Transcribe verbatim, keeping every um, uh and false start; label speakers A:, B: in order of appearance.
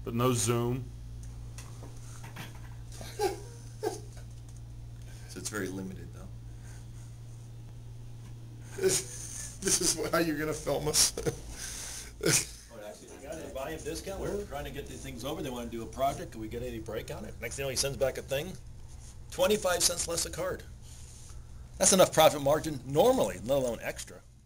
A: but no zoom.
B: So it's very limited, though.
C: This, this is how you're going to film us.
D: We got a volume discount. We're trying to get these things over. They want to do a project. Can we get any break on it? Next thing you know, he sends back a thing. twenty-five cents less a card. That's enough profit margin normally, let alone extra.